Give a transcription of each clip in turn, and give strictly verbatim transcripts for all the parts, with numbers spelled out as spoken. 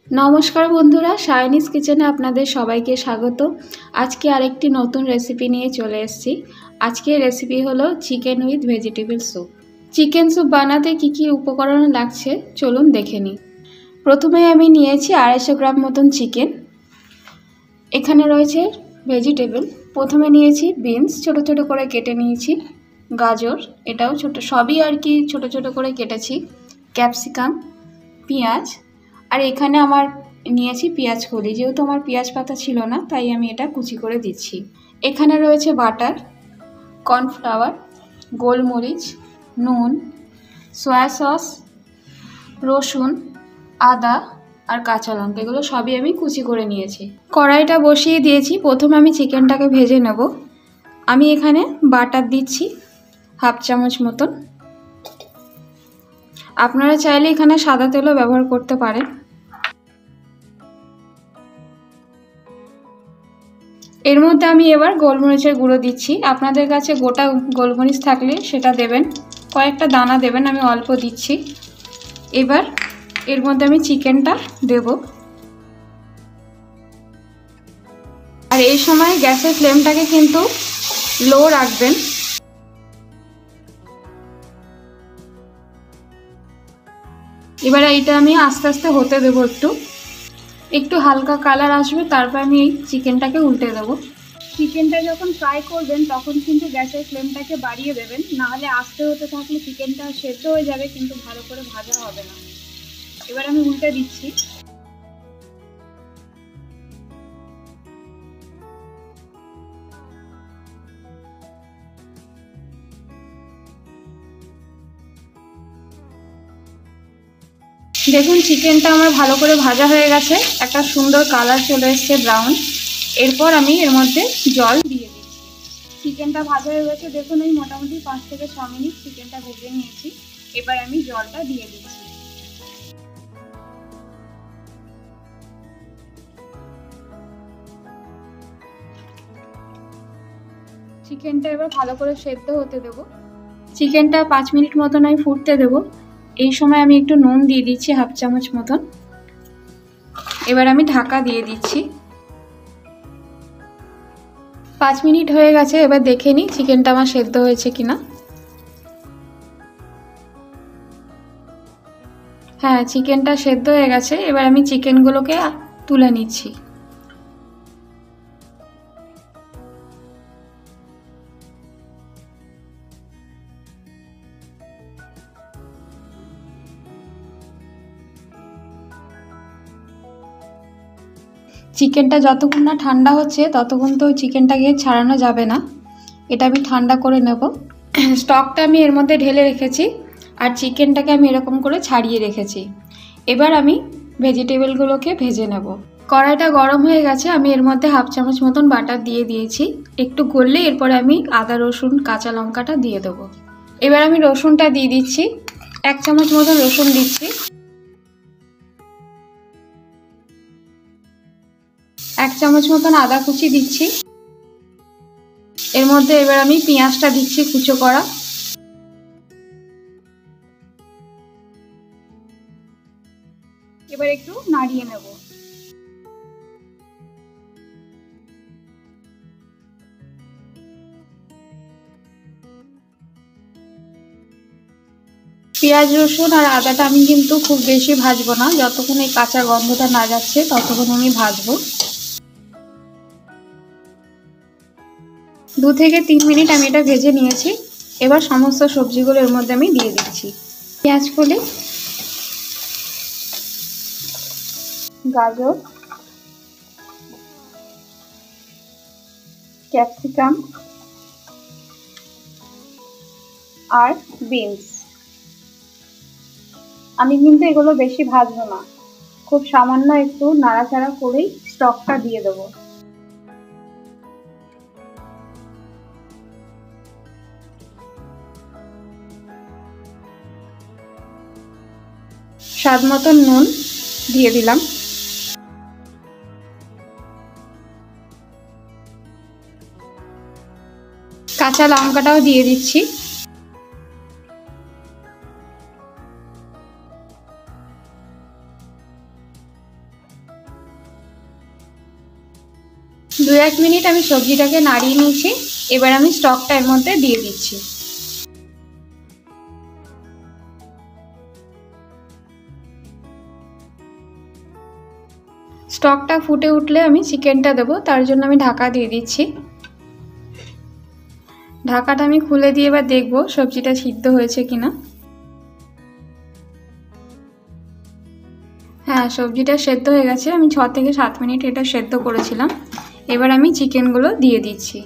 নমস্কার বন্ধুরা, সায়নিস কিচেনে আপনাদের সবাইকে স্বাগত। আজকে আরেকটি নতুন রেসিপি নিয়ে চলে এসেছি। আজকের রেসিপি হলো chicken with vegetable soup. Chicken soup বানাতে কি কি উপকরণ লাগছে চলুন দেখে নিই। প্রথমে আমি নিয়েছি আড়াইশো গ্রাম মতন চিকেন। এখানে রয়েছে ভেজিটেবল। প্রথমে নিয়েছি বিনস, ছোট ছোট করে কেটে নিয়েছি। গাজর, এটাও ছোট, সবই আর কি ছোট ছোট করে কেটেছি। ক্যাপসিকাম, পেঁয়াজ, আর এখানে আমার নিয়েছি পেঁয়াজ কলি। যেহেতু আমার পেঁয়াজ পাতা ছিল না তাই আমি এটা কুচি করে দিচ্ছি। এখানে রয়েছে বাটার, কর্নফ্লাওয়ার, গোলমরিচ, নুন, সয়া সস, রসুন, আদা আর কাঁচা লঙ্কা, এগুলো সবই আমি কুচি করে নিয়েছি। কড়াইটা বসিয়ে দিয়েছি। প্রথমে আমি চিকেনটাকে ভেজে নেব। আমি এখানে বাটার দিচ্ছি হাফ চামচ মতন। আপনারা চাইলে এখানে সাদা তেলও ব্যবহার করতে পারেন। এর মধ্যে আমি এবার গোলমরিচের গুঁড়ো দিচ্ছি। আপনাদের কাছে গোটা গোলমরিচ থাকলে সেটা দেবেন, কয়েকটা দানা দেবেন, আমি অল্প দিচ্ছি। এবার এর মধ্যে আমি চিকেনটা দেব। আর এই সময় গ্যাসের ফ্লেমটাকে কিন্তু লো রাখবেন। এবার এইটা আমি আস্তে আস্তে হতে দেবো। একটু একটু হালকা কালার আসবে, তারপর আমি এই চিকেনটাকে উল্টে দেবো। চিকেনটা যখন ফ্রাই করবেন তখন কিন্তু গ্যাসের ফ্লেমটাকে বাড়িয়ে দেবেন, নাহলে আস্তে হতে থাকলে চিকেনটা সেদ্ধ হয়ে যাবে কিন্তু ভালো করে ভাজা হবে না। এবার আমি উল্টে দিচ্ছি। দেখুন চিকেনটা আমার ভালো করে ভাজা হয়ে গেছে, একটা সুন্দর কালার চলে এসছে ব্রাউন। এরপর আমি এর মধ্যে জল দিয়ে দিচ্ছি। চিকেনটা ভাজা হয়ে গেছে, দেখুন আমি মোটামুটি পাঁচ থেকে ছ মিনিট চিকেনটা ভেজে নিয়েছি। এবার আমি জলটা দিয়ে দিচ্ছি। চিকেনটা এবার ভালো করে সেদ্ধ হতে দেবো। চিকেনটা পাঁচ মিনিট মতন আমি ফুটতে দেবো। এই সময় আমি একটু নুন দিয়ে দিচ্ছি হাফ চামচ মতন। এবার আমি ঢাকা দিয়ে দিচ্ছি। পাঁচ মিনিট হয়ে গেছে, এবার দেখে নিই চিকেনটা আমার সেদ্ধ হয়েছে কিনা। হ্যাঁ, চিকেনটা সেদ্ধ হয়ে গেছে। এবার আমি চিকেনগুলোকে তুলে নিচ্ছি। চিকেনটা যতক্ষণ না ঠান্ডা হচ্ছে ততক্ষণ তো চিকেনটাকে ছাড়ানো যাবে না, এটা আমি ঠান্ডা করে নেব। স্টকটা আমি এর মধ্যে ঢেলে রেখেছি আর চিকেনটাকে আমি এরকম করে ছাড়িয়ে রেখেছি। এবার আমি ভেজিটেবলগুলোকে ভেজে নেব। কড়াইটা গরম হয়ে গেছে, আমি এর মধ্যে হাফ চামচ মতন বাটার দিয়ে দিয়েছি। একটু গললে এরপরে আমি আদা রসুন কাঁচা লঙ্কাটা দিয়ে দেবো। এবার আমি রসুনটা দিয়ে দিচ্ছি, এক চামচ মতন রসুন দিচ্ছি। এক চামচ মতন আদা কুচি দিচ্ছি। এর মধ্যে এবার আমি পেঁয়াজটা দিচ্ছি কুচো করা। এবার একটু নাড়িয়ে নেব। পেঁয়াজ রসুন আর আদাটা আমি কিন্তু খুব বেশি ভাজবো না, যতক্ষণ এই কাঁচা গন্ধটা না যাচ্ছে ততক্ষণ আমি ভাজবো। দু থেকে তিন মিনিট আমি এটা ভেজে নিয়েছি। এবার সমস্ত সবজিগুলো এর মধ্যে আমি দিয়ে দিচ্ছি। পেঁয়াজ কলি, গাজর, ক্যাপসিকাম আর বিনস। আমি কিন্তু এগুলো বেশি ভাজবো না, খুব সামান্য একটু নাড়াচাড়া করেই স্টকটা দিয়ে দেবো। স্বাদ মতন নুন দিয়ে দিলাম। কাঁচা লঙ্কাটাও দিয়ে দিচ্ছি। দু এক মিনিট আমি সবজিটাকে নাড়িয়ে নিয়েছি। এবার আমি স্টকটা এর মধ্যে দিয়ে দিচ্ছি। স্টকটা ফুটে উঠলে আমি চিকেনটা দেবো, তার জন্য আমি ঢাকা দিয়ে দিচ্ছি। ঢাকাটা আমি খুলে দিয়ে এবার দেখবো সবজিটা সিদ্ধ হয়েছে কিনা। হ্যাঁ, সবজিটা সেদ্ধ হয়ে গেছে। আমি ছ থেকে সাত মিনিট এটা সেদ্ধ করেছিলাম। এবার আমি চিকেনগুলো দিয়ে দিচ্ছি।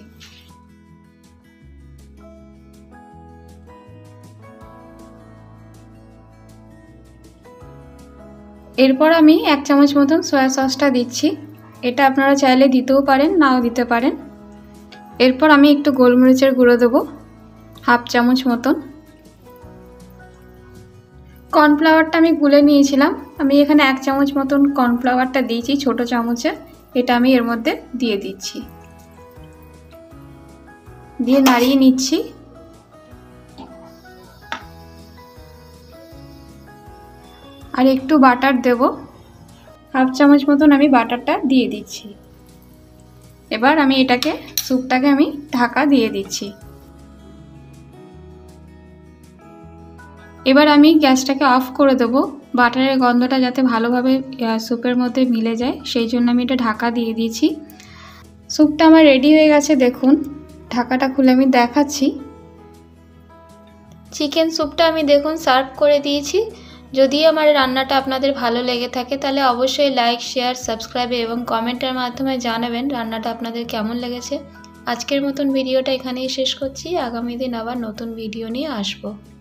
এরপর আমি এক চামচ মতন সয়া সসটা দিচ্ছি। এটা আপনারা চাইলে দিতেও পারেন, নাও দিতে পারেন। এরপর আমি একটু গোলমরিচের গুঁড়ো দেবো, হাফ চামচ মতন। কর্নফ্লাওয়ারটা আমি গুলে নিয়েছিলাম, আমি এখানে এক চামচ মতন কর্নফ্লাওয়ারটা দিয়েছি ছোট চামচে। এটা আমি এর মধ্যে দিয়ে দিচ্ছি, দিয়ে নাড়িয়ে নিচ্ছি। আর একটু বাটার দেব, হাফ চামচ মতন আমি বাটারটা দিয়ে দিচ্ছি। এবার আমি এটাকে স্যুপটাকে আমি ঢাকা দিয়ে দিচ্ছি। এবার আমি গ্যাসটাকে অফ করে দেবো, বাটারের গন্ধটা যাতে ভালোভাবে স্যুপের মধ্যে মিলে যায়, সেই জন্য আমি এটা ঢাকা দিয়ে দিয়েছি। স্যুপটা আমার রেডি হয়ে গেছে, দেখুন। ঢাকাটা খুলে আমি দেখাচ্ছি। চিকেন স্যুপটা আমি দেখুন সার্ভ করে দিয়েছি। যদি আমার রান্নাটা আপনাদের ভালো লেগে থাকে তাহলে অবশ্যই লাইক, শেয়ার, সাবস্ক্রাইব এবং কমেন্টের মাধ্যমে জানাবেন রান্নাটা আপনাদের কেমন লেগেছে। আজকের মতন ভিডিওটা এখানেই শেষ করছি। আগামী দিন আবার নতুন ভিডিও নিয়ে আসবো।